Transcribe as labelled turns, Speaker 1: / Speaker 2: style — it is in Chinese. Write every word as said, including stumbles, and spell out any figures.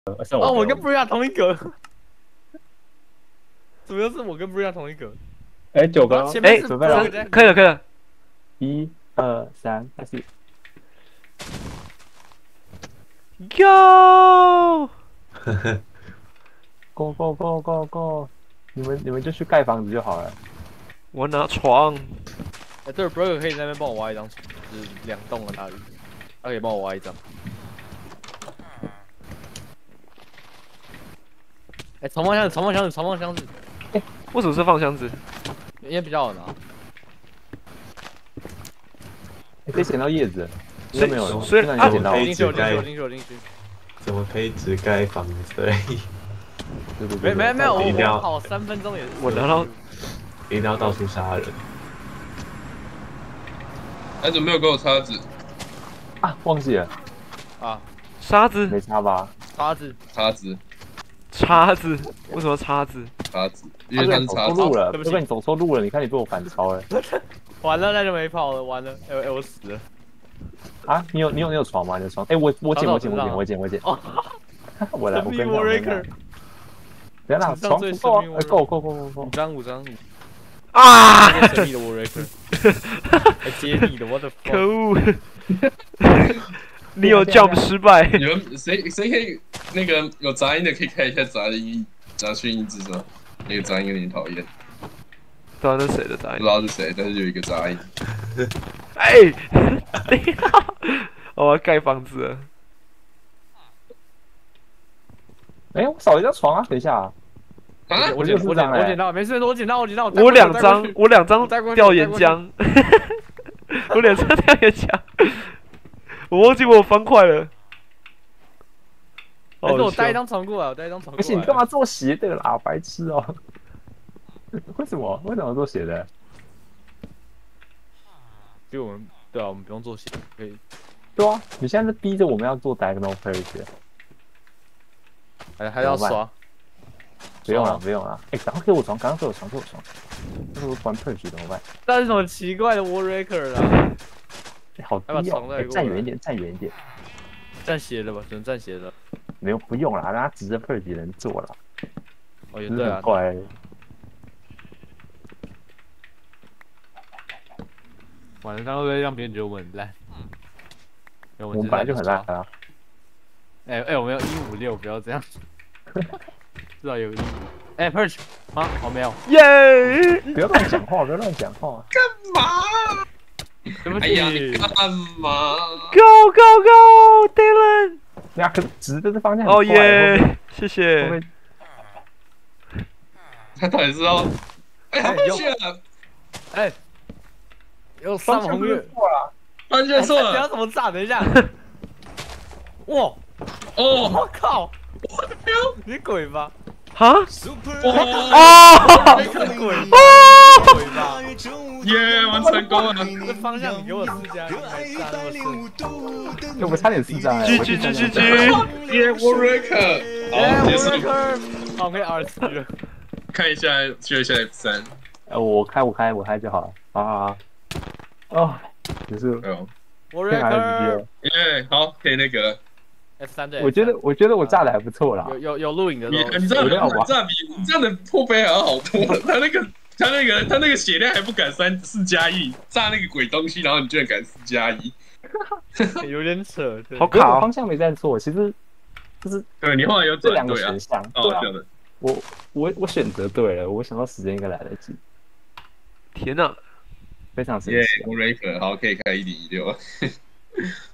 Speaker 1: 哦，我跟 Bria 同一格，怎么又是我跟 Bria 同一格？
Speaker 2: 哎，九个，
Speaker 3: 哎，
Speaker 2: 准备了，
Speaker 3: 可以了，可以了。
Speaker 2: 一、二、三，开始。
Speaker 3: Go！
Speaker 2: Go go go go go！ 你们你们就去盖房子就好了。
Speaker 3: 我拿床。
Speaker 1: 哎，对 ，Bro 可以在那边帮我挖一张床，就是两栋的大鱼，他可以帮我挖一张。哎，长方箱子，长方箱子，长方箱子。
Speaker 3: 哎，为什么是放箱子？
Speaker 1: 因为比较好拿。
Speaker 2: 可以捡到叶子，
Speaker 3: 所以
Speaker 2: 没有，
Speaker 3: 所以
Speaker 2: 啊，捡到，
Speaker 1: 进去，进去，进去，进去。
Speaker 4: 怎么可以只盖房子而已？
Speaker 1: 没没没有，我我跑三分钟也是。
Speaker 3: 我拿到，
Speaker 4: 一定要到处杀人。
Speaker 5: 哎，怎么没有给我叉子？
Speaker 2: 啊，忘记了。
Speaker 1: 啊，
Speaker 3: 沙子
Speaker 2: 没插吧？
Speaker 1: 叉子，
Speaker 5: 叉子，
Speaker 3: 叉子，为什么叉子？
Speaker 5: 叉子，因为他是
Speaker 2: 走
Speaker 5: 叉子。
Speaker 2: 错路了，
Speaker 1: 对不起，
Speaker 2: 你走错路了。你看你被我反超了。
Speaker 1: 完了，那就没跑了，完了，哎哎，我死了。
Speaker 2: 啊，你有你有你有床吗？你有床？哎，我我捡我捡我捡我捡我捡。
Speaker 1: 哦，
Speaker 2: 我来，我跟你讲。等下，床不够啊，够够够够够。
Speaker 1: 五张五张。
Speaker 3: 啊！
Speaker 1: 神秘的 Warraker， 接力的，我的
Speaker 3: 可恶！你有 jump 失败。
Speaker 5: 你们谁谁可以那个有杂音的可以看一下杂音杂讯音质吗？那个杂音有点讨厌。
Speaker 3: 不知道那谁的杂音？
Speaker 5: 不知道是谁，但是有一个杂音。
Speaker 3: 哎，等一下，我要盖房子了。
Speaker 2: 哎，我少一张床啊！等一下啊。
Speaker 5: 啊！
Speaker 1: 我捡我捡我捡到，没事，我捡到我捡到。
Speaker 3: 我两张，我两张吊岩浆，我两张吊岩浆，我忘记我有方块了。
Speaker 1: 还是我带一张床过来，我带一张床过来。
Speaker 2: 不行，你干嘛做斜的啦，白痴哦！为什么？为什么做斜的？
Speaker 1: 就我们对啊，我们不用做斜，可以。
Speaker 2: 对啊，你现在是逼着我们要做 diagonal purge，
Speaker 1: 还还要刷。
Speaker 2: 不用了，不用了。哎，赶快给我床，赶快给我床，给我床。这是我玩 purge 怎么办？
Speaker 1: 那是什么奇怪的 Warraker 啦？
Speaker 2: 好低哦！站远一点，站远一点。
Speaker 1: 站斜的吧，只能站斜的。
Speaker 2: 没有，不用了，让他直着 purge 人做了。
Speaker 1: 哦，也对啊。
Speaker 2: 怪。
Speaker 1: 完了，他会不会让别人觉得我们很烂？
Speaker 2: 我们本来就很烂啊。
Speaker 1: 哎哎，我们要一五六，不要这样。至少有一五。哎 ，Perch 啊，我没有。
Speaker 3: 耶！
Speaker 2: 不要乱讲话，不要乱讲话。
Speaker 5: 干嘛？
Speaker 1: 对不起。
Speaker 5: 哎呀，你干嘛
Speaker 3: ？Go go go，Dylan！
Speaker 2: 呀，可是直的这方向。
Speaker 3: 哦耶！谢谢。
Speaker 5: 他到底是要？哎，他去了。
Speaker 1: 哎。有上红月
Speaker 2: 错了，
Speaker 5: 完全错了！
Speaker 1: 不要怎么炸？等一下！哇！
Speaker 5: 哦！
Speaker 1: 我靠！我的天！你鬼吧！
Speaker 3: 哈？
Speaker 1: 哦！鬼！哦！鬼吧！
Speaker 5: 耶！我们成功了！
Speaker 1: 这方向你给我四加，你还炸那么顺？
Speaker 2: 我们差点四加。
Speaker 3: G G G G G！
Speaker 5: 耶 ，Warraker！好，结束。
Speaker 1: 好，可以 R 七了。
Speaker 5: 看一下，学一下 F 三。
Speaker 2: 呃，我开，我开，我开就好了。啊。哦，结束。
Speaker 1: Warraker，
Speaker 5: 耶，好，可以那个
Speaker 1: F 三对。
Speaker 2: 我觉得，我觉得我炸的还不错啦。
Speaker 1: 有有有录影的。
Speaker 5: 你你知道你这样比你这样的破杯还要好多了。他那个他那个他那个血量还不敢三四加一，炸那个鬼东西，然后你居然敢四加一，
Speaker 1: 有点扯。
Speaker 3: 好卡，
Speaker 2: 方向没站错，其实就是
Speaker 5: 对你后来有
Speaker 2: 这两个选项。
Speaker 5: 哦，对的。
Speaker 2: 我我我选择对了，我想到时间应该来得及。
Speaker 3: 天哪！
Speaker 2: 非常神
Speaker 5: 奇。
Speaker 2: 耶
Speaker 5: ，Warraker， 好，可以开一点一六。